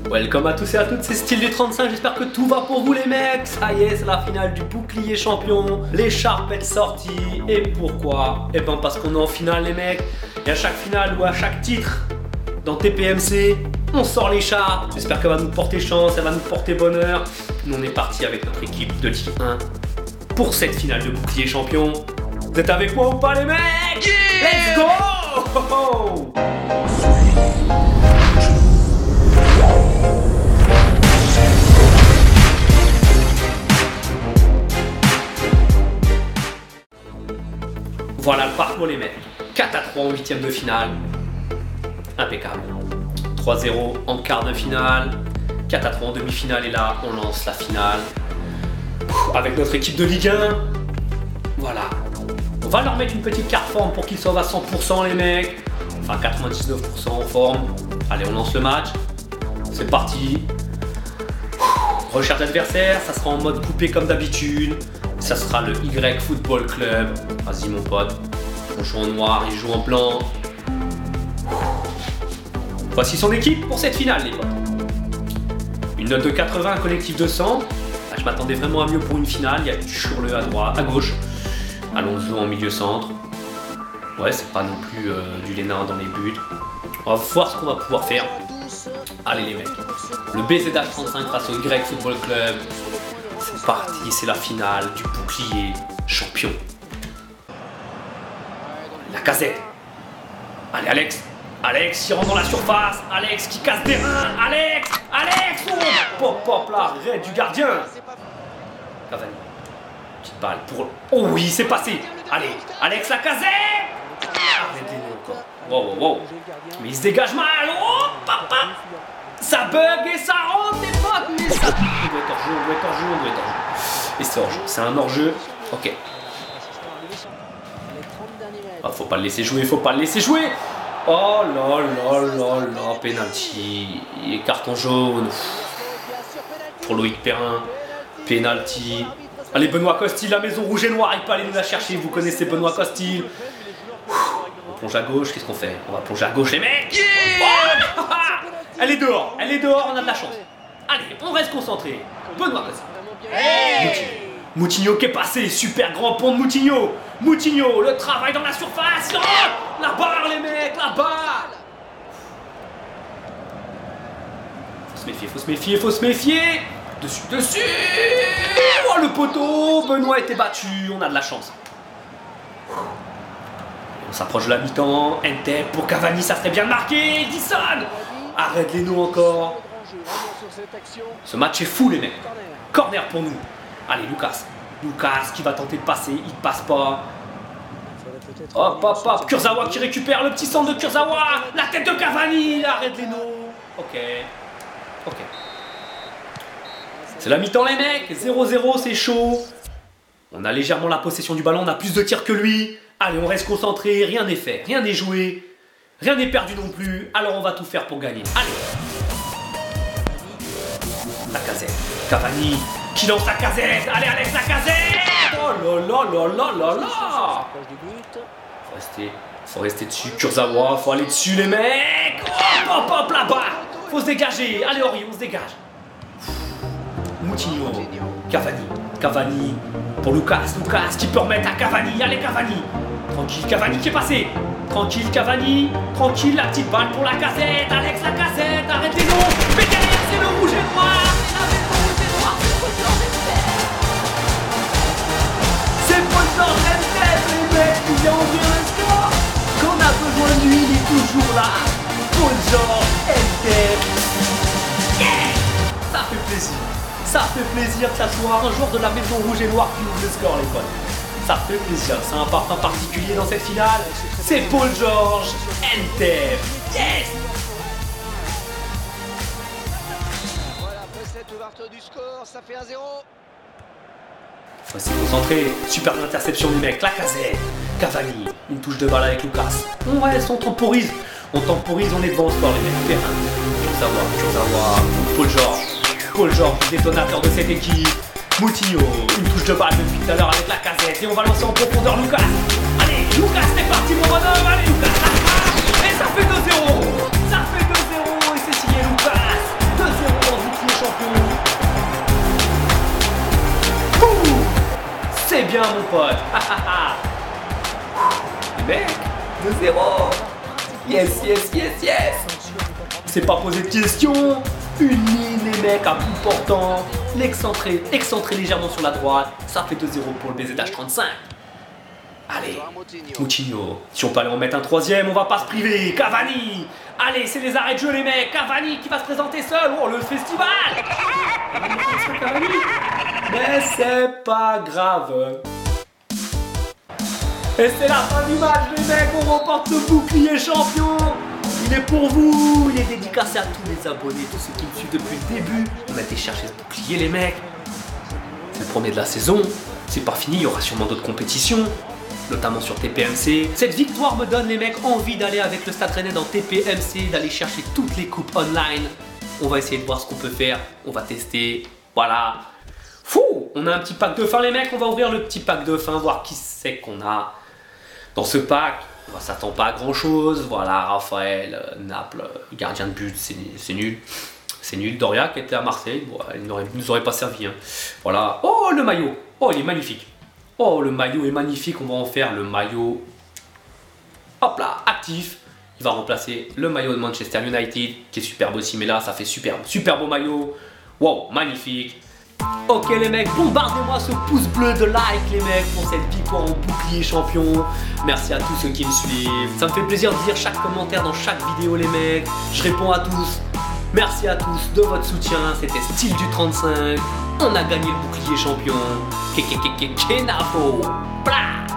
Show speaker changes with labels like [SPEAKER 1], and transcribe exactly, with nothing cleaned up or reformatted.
[SPEAKER 1] Welcome à tous et à toutes, c'est Style du trente-cinq, j'espère que tout va pour vous les mecs. Ça y est, c'est la finale du bouclier champion, l'écharpe est sortie. Et pourquoi? Eh ben parce qu'on est en finale les mecs. Et à chaque finale ou à chaque titre dans T P M C, on sort l'écharpe. J'espère qu'elle va nous porter chance, elle va nous porter bonheur. Nous on est parti avec notre équipe de Ligue un pour cette finale de bouclier champion. Vous êtes avec moi ou pas les mecs? Yeah! Let's go! Voilà le parcours les mecs. quatre à trois en huitième de finale. Impeccable. trois zéro en quart de finale. quatre à trois en demi-finale et là on lance la finale. Avec notre équipe de Ligue un. Voilà. On va leur mettre une petite carte forme pour qu'ils soient à cent pour cent les mecs. Enfin quatre-vingt-dix-neuf pour cent en forme. Allez on lance le match. C'est parti. Recherche d'adversaire, ça sera en mode coupé comme d'habitude. Ça sera le Y Football Club. Vas-y mon pote. On joue en noir, il joue en blanc. Voici son équipe pour cette finale les potes. Une note de quatre-vingts, un collectif de cent. Là, je m'attendais vraiment à mieux pour une finale. Il y a Churle à droite, à gauche. Alonso en milieu centre. Ouais, c'est pas non plus euh, du Lénard dans les buts. On va voir ce qu'on va pouvoir faire. Allez les mecs. Le B Z H trente-cinq face au Y Football Club. C'est parti, c'est la finale du bouclier champion. La casette. Allez Alex. Alex qui rentre dans la surface. Alex qui casse des reins. Alex. Alex. Oh, pop pop là, arrête du gardien. Cavani. Petite balle pour... Oh oui, c'est passé. Allez, Alex la casette. Arrêtez-le encore. Wow, wow, wow. Mais il se dégage mal. Oh, papa. Ça bug et ça rentre les potes. Mais ça... On doit être hors-jeu, on doit être hors-jeu, on doit être hors-jeu. Et c'est hors-jeu, c'est un hors-jeu. Ok. Ah, faut pas le laisser jouer, faut pas le laisser jouer. Oh là là là là, penalty. Et carton jaune. Pour Loïc Perrin. Penalty. Allez, Benoît Costil, la maison rouge et noire, il peut aller nous la chercher. Vous connaissez Benoît Costil. On plonge à gauche, qu'est-ce qu'on fait? On va plonger à gauche, les mecs. Oh, elle est dehors, elle est dehors, on a de la chance. Allez, on reste concentré. Benoît Costil. Hey, Moutinho qui est passé, super grand pont de Moutinho. Moutinho, le travail dans la surface. Oh, la barre les mecs, la barre. Faut se méfier, faut se méfier, faut se méfier. Dessus, dessus. Oh le poteau, Benoît était battu, on a de la chance. On s'approche de la mi-temps, Ente pour Cavani, ça serait bien marqué. Edison. Arrête les nous encore. Ce match est fou les mecs. Corner pour nous. Allez Lucas. Lucas qui va tenter de passer, il passe pas. Hop hop hop. Kurzawa qui récupère le petit centre de Kurzawa. La tête de Cavani. Arrête les nous. Ok. Ok. C'est la mi-temps les mecs. zéro zéro, c'est chaud. On a légèrement la possession du ballon, on a plus de tirs que lui. Allez, on reste concentré, rien n'est fait, rien n'est joué. Rien n'est perdu non plus, alors on va tout faire pour gagner. Allez. La casette. Cavani qui lance la casette. Allez Alex, la casette. Oh là là là là là là. Faut rester, faut rester dessus. Kurzawa, faut aller dessus les mecs. Hop hop hop là-bas. Faut se dégager. Allez Henri, on se dégage. Moutinho. Cavani. Cavani. Pour Lucas. Lucas qui peut remettre à Cavani. Allez Cavani. Tranquille, Cavani qui est passé. Tranquille, Cavani. Tranquille, la petite balle pour la casette. Alex, la casette. Arrêtez-nous. Mais derrière, c'est le rouge et noir. C'est Paul George Ente, les mecs, qui vient ouvrir le score. Quand on a besoin de lui, il est toujours là. Paul George Ente. Yeah. Ça fait plaisir. Ça fait plaisir que ça soit un joueur de la maison rouge et noire qui ouvre le score, les potes. Ça fait plaisir. C'est un parfum particulier dans cette finale. C'est Paul George Ente. Yes.
[SPEAKER 2] Voilà, après cette ouverture du score, ça fait un zéro.
[SPEAKER 1] Faut s'y concentrer. Super interception du mec. La casette. Cavani. Une touche de balle avec Lucas. On reste, on temporise. On temporise, on est devant au score, les mecs. Perrin. Kurzawa, Kurzawa. Paul George. Paul George, détonateur de cette équipe. Moutinho, une touche de balle depuis tout à l'heure avec la casette. Et on va lancer en profondeur Lucas. Allez, Lucas, c'est parti mon bonhomme. Allez, Lucas, et ça fait deux zéro. Ça fait deux zéro et c'est signé Lucas. deux zéro. bien mon pote. Les mecs, deux zéro. Yes, yes, yes, yes. C'est pas poser de questions. Une ligne les mecs à bout portant. L'excentré, excentré légèrement sur la droite. Ça fait deux zéro pour le B Z H trente-cinq. Allez, Moutinho. Si on peut aller en mettre un troisième, on va pas se priver. Cavani. Allez, c'est les arrêts de jeu les mecs. Cavani qui va se présenter seul. Oh, le festival. Mais c'est pas grave. Et c'est la fin du match les mecs. On remporte le bouclier champion. Il est pour vous. Il est dédicacé à tous les abonnés, tous ceux qui me suivent depuis le début. On a été chercher ce bouclier les mecs. C'est le premier de la saison. C'est pas fini, il y aura sûrement d'autres compétitions, notamment sur T P M C. Cette victoire me donne les mecs envie d'aller avec le Stade Rennais dans T P M C, d'aller chercher toutes les coupes online. On va essayer de voir ce qu'on peut faire, on va tester, voilà. Fou, on a un petit pack de fin les mecs, on va ouvrir le petit pack de fin, voir qui c'est qu'on a dans ce pack. On s'attend pas à grand chose, voilà, Raphaël, euh, Naples, euh, gardien de but, c'est nul. C'est nul, Doria qui était à Marseille, bon, il ne nous aurait pas servi. Hein. Voilà, oh le maillot, oh il est magnifique. Oh le maillot est magnifique, on va en faire le maillot, hop là, actif. Il va remplacer le maillot de Manchester United, qui est superbe aussi, mais là ça fait superbe, super beau maillot. Wow, magnifique. Ok les mecs, bombardez-moi ce pouce bleu de like les mecs pour cette victoire en bouclier champion. Merci à tous ceux qui me suivent. Ça me fait plaisir de lire chaque commentaire dans chaque vidéo les mecs. Je réponds à tous. Merci à tous de votre soutien. C'était Style du trente-cinq. On a gagné le bouclier champion. Kenavo. Blah.